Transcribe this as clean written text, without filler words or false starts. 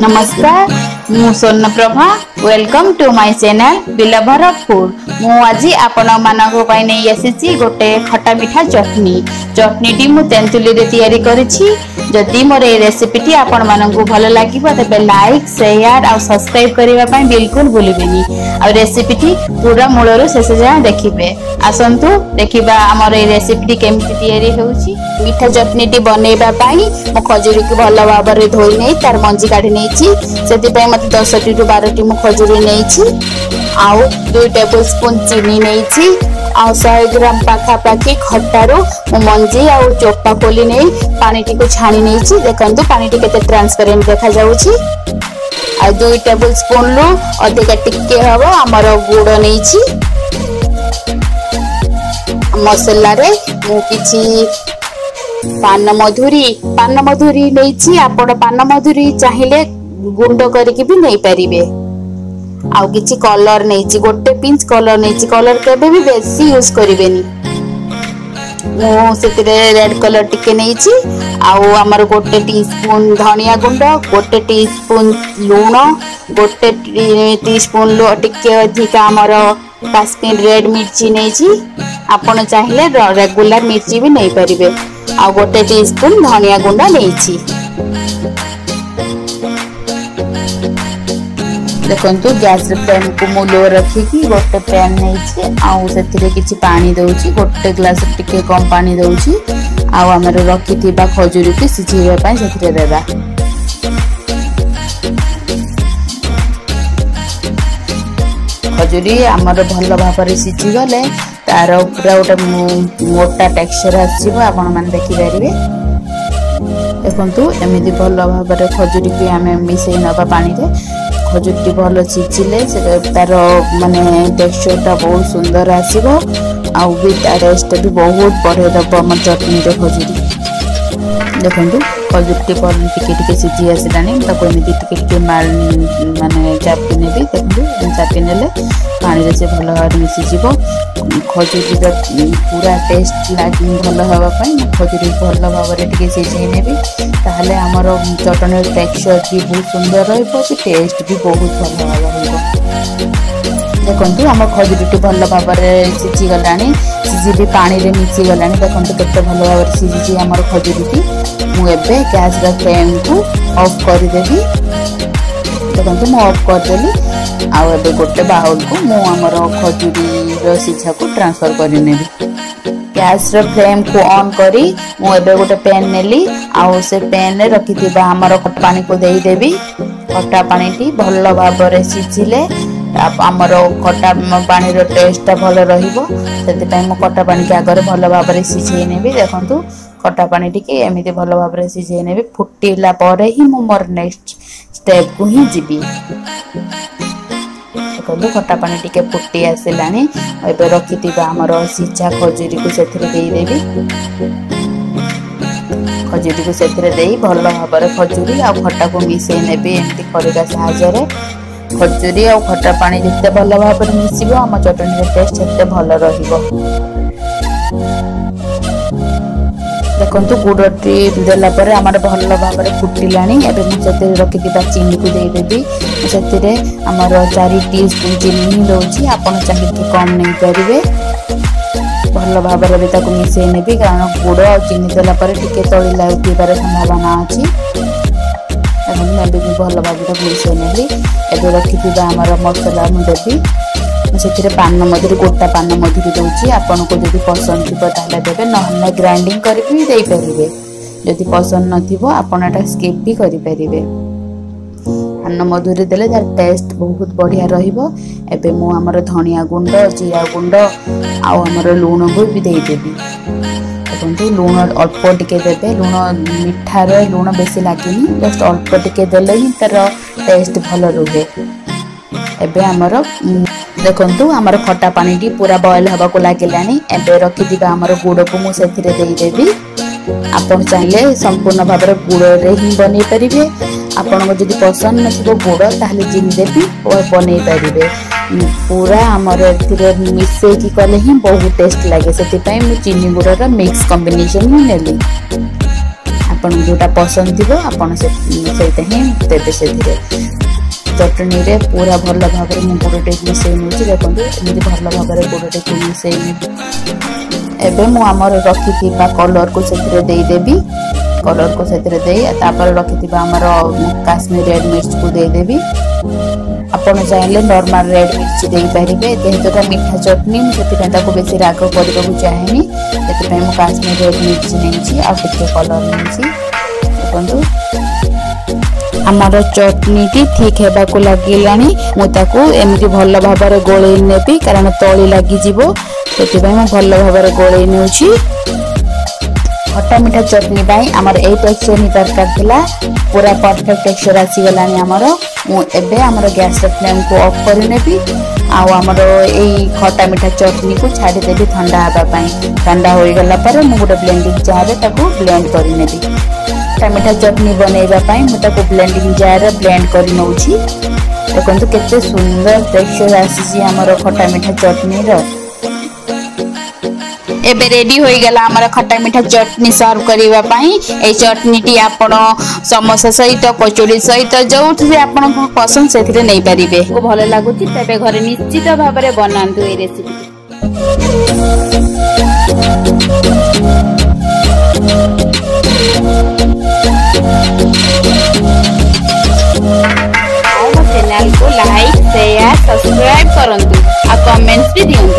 नमस्कार मु Swarna Prabha welcome to my channel बिलोवर फूड। मु आज आपण मानको पई नै आसीची गोटे खट्टा मीठा चटनी। चटनी टी मु तेंतुली रे तयारी करिछि। जदि मोर ए रेसिपी टी आपण मानको भलो लागिबो तबे लाइक शेयर और सब्सक्राइब करिवा पई बिल्कुल भूलिबेनी। और रेसिपी टी पूरा मूलरो शेष जाय देखिबे। आसंतु देखिबा हमर ए रेसिपी टी केमति तयारी होउछि। मीठा चटनी टी बनेबा पई मु खजूरी को भलो भाबरे धोई नै तार मंजी काढी नैछि। सेति पई मते 10 टी टू 12 टी मु खजूरी नैछि। आउ 2 टेबलस्पून चीनी नैछि। आउ 100 ग्राम पाखा पाखी खट्टारो मु मंजी आउ चोपा खोली नै पानी टी को छाणी नैछि। देखंतु पानी टी केते ट्रांसपेरेंट देखा जाउछि। आ 2 टेबलस्पून लो अधिक टिके हबो हमर गुड़ नैछि। मसाला रे मु किछि पान मधुरी नैछि। आपण पान मधुरी चाहिले गुंड करके भी नहीं परिबे। आउ किछि कलर नैछि, गोटे पिंच कलर नैछि। कलर केबे भी बेसी यूज करिवेनी। मु सेतिरे रेड कलर टिके नैछि। आउ हमर गोटे टीस्पून धनिया गुंड, गोटे टीस्पून लूण, गोटे टीस्पून लो टिके अधिक हमर कश्मीर रेड मिर्ची नैछि। आपण चाहिले रेगुलर मिर्ची भी नहीं परिबे। आ गोटे टीस्पून धनिया गुंडा नैछि। देखंतु गैस फ्लेम को मु लो रखी कि गोटे पैन नैछि। आउ सेतिरे किछि पानी दउछि। गोटे ग्लास टिके कम पानी दउछि। आउ हमर रखिथिबा खजूरी के सिझिबा पय सेतिरे देबा। खजूरी हमर भलो भाबरे सिझि गले तार पूरा गोटे मोटा टेक्सचर आसीबो। आपण मान देखि परिबे। देखंतु एमिति भलो भाबरे खजूरी के हमें मिसै नबा पानी रे। खजूरी भलो सिझिले से तार माने टेक्सचर बहुत सुंदर आसीबो। आउ भी तार टेस्ट भी बहुत बढ़े दबो हम चटनी रे खजूरी। देखंतु खजूरी भलो टिके सिझि आसिलानी। ताको एमिति टिके माने चापी नेबी। देखंतु चापी नेले पानी रे से भलो भाबरे मिसि जिवो। खजूरी पूरा टेस्ट लागी भलो हवा पई खजूरी भलो भाबरे टिके सिझै नेबी। ताहले हमर चटनी टेक्सचर भी बहुत सुंदर रहइबो। टेस्ट भी बहुत भलो रहइबो। देखंतु हमर खजूरी भलो भाबरे सिझि गलानी। सिझि भी पानी रे मिसि गलानी। देखंतु केते भलो भाबरे सिझि हमर खजूरी। मु एबे गैस रा फ्लेम को ऑफ कर देबी। देखंतु मु ऑफ कर देली। आउ एबे गोटे बाउल को मु हमर खजूरी रो सिझा को ट्रांसफर करि नेबी। गैस रो फ्लेम को ऑन करी मु एबे गोटे पैन नेली। आउ से पैन रे रखिथिबा हमर खट्टा पानी को देई देबी। खट्टा पानी टी भलो भाबरे सिझिले हमर खट्टा पानी रो टेस्ट भलो रहिबो। सेति पय मु खट्टा पानी के आगर भलो भाबरे सिझै नेबी। देखंतु खट्टा पानी टी के एमिति भलो भाबरे सिझै नेबी। फुटिला परे ही मु मोर नेक्स्ट स्टेप को ही जिबी। खट्टा पानी टिके फुटी आसिलानी। एबे रखिथिबा हमर सिझा खजूरी को सेथिरे देई देबी। खजूरी को सेथिरे देई भलो भाबरे खजूरी आ खट्टा को मिसै नेबी। एमति खरिका सहायता रे खजूरी आ खट्टा पानी जते भलो भाबरे मिसिबो हम चटनी रे टेस्ट सेते भलो रहिबो। देखंतु गुड़ टी देला परे हमर भलो भाबरे फुटिलानी। एबे मु सेते रखिथिबा चीनी को देई देबी। सेतिरे हमर 4 टीस्पून चीनी दउची। आपण चाहि कि कम नै करिवे। भलो भाबरे बे ताको मिसै नेबी कारण गुड़ और चीनी देला परे टिके तळी लागथिबार संभावना अछि। एबे मैं भी भलो भाबरे मिसै नेबी। एबे रखिथिबा हमर मसाला मु देबी। सेतिरे पान मधुरी गोटा पान मधुरी दउची। आपण को जदि पसंद थिबो ताले देबे नहले ग्राइंडिंग करि भी देई परिबे। जदि पसंद नथिबो आपण एटा स्किप भी करि परिबे। पान मधुरी देले तार टेस्ट बहुत बढ़िया रहिबो। एबे मु हमर धनिया गुंड, जीरा गुंड आउ हमर लूण भी देई देबी। देखंतु लूण अल्प टिके देबे। लूण मिठा रे लूण बेसी लागिनी। जस्ट अल्प टिके देले ही तार टेस्ट भलो रहे। एबे हमर देखंतु हमर खट्टा पानी टी पूरा बॉयल हबा को लागिलानी। एबे रखिदिबा हमर गुड़ को मु सेथिरे देई देबी। आपण चाहिले संपूर्ण भाबरे गुड़ रे ही बनै परिबे। आपण को जदि पसंद नथिबो गुड़ ताहले चीनी देबी और बनै परिबे। पूरा हमर एथिरे मिसै की कले ही बहुत टेस्ट लागे। सेति पय मु चीनी गुड़ रा मिक्स कॉम्बिनेशन ही नेली। आपन जोटा पसंद थिबो आपन सेटा ही देबे सेथिरे चटनी रे पूरा भल भाव में गुड़टे मिसई नौची देखो एमती भल भाव में गुड़टे को मिसई एबे मु आमर रखी कलर को सेथिरे देदेवी कलर को सेथिरे दे तापर रखी आमर काश्मीर रेड मिर्च को देदेवी आपन चाहे नॉर्मल रेड मिर्च दे पारे जेहेतुटा मीठा चटनी मुझे बेसी राग करने को चाहेनी से काश्मीर रेड मिर्च नहीं कलर नहीं देखो आमर चटनी टी ठीक हेबा को लागिलानी मुझे एमती भल भाव में गोले नेबी कारण तली लगी से भल भाव में गोले नौची खट्टा मीठा चटनी पाई आमर ए टेक्सचर ही दरकार थिला पूरा परफेक्ट टेक्सचर आसीगलानी आमर मु एबे आमर गैस फ्लेम को ऑफ कर नेबी आउ आमर एई खट्टा मीठा चटनी को छाड़ी देबी ठंडा हबा पाई ठंडा होई गला पर मु गोटे ब्लेंडिंग जार रे ताको ब्लेंड करि नेबी खट्टा मीठा चटनी बनैबा पाई मु ताको ब्लेंडिंग जार रे ब्लेंड करि नौची देखंतु केते सुंदर टेक्सचर आसीची आमर खट्टा मीठा चटनी रो एबे रेडी हो गला हमारा खट्टा मीठा चटनी सर्व करिवा पाई ए चटनी टी आपण समोसा सहित कचौड़ी सहित जो आपण पसंद से नहीं पारिबे को भले लागुची तबे घरे निश्चित भाव में बनांतु ए रेसिपी चैनल को लाइक शेयर सब्सक्राइब करंतु आ कमेंट्स भी दियंतु।